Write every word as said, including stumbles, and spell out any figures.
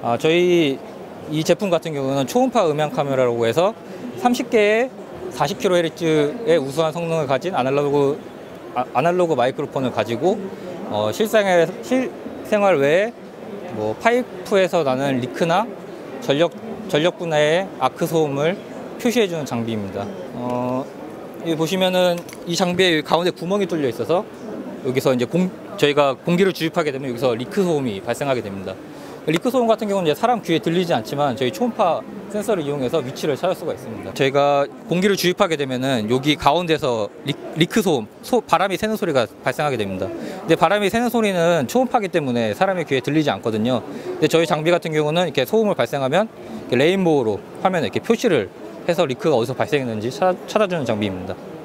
아, 저희 이 제품 같은 경우는 초음파 음향 카메라라고 해서 삼십 개의 사십 킬로헤르츠의 우수한 성능을 가진 아날로그, 아, 아날로그 마이크로폰을 가지고 어, 실생활, 실생활 외에 뭐 파이프에서 나는 리크나 전력, 전력 분해의 아크 소음을 표시해주는 장비입니다. 어, 여기 보시면은 이 장비에 가운데 구멍이 뚫려 있어서 여기서 이제 공, 저희가 공기를 주입하게 되면 여기서 리크 소음이 발생하게 됩니다. 리크 소음 같은 경우는 이제 사람 귀에 들리지 않지만 저희 초음파 센서를 이용해서 위치를 찾을 수가 있습니다. 저희가 공기를 주입하게 되면은 여기 가운데서 리, 리크 소음, 소, 바람이 새는 소리가 발생하게 됩니다. 근데 바람이 새는 소리는 초음파기 때문에 사람의 귀에 들리지 않거든요. 근데 저희 장비 같은 경우는 이렇게 소음을 발생하면 이렇게 레인보우로 화면에 이렇게 표시를 해서 리크가 어디서 발생했는지 찾아, 찾아주는 장비입니다.